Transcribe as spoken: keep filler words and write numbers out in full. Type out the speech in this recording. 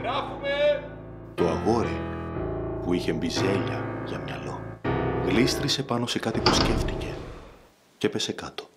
Γράφουμε! Το αγόρι, που είχε μπιζέλια για μυαλό, γλίστρισε πάνω σε κάτι που σκέφτηκε και έπεσε κάτω.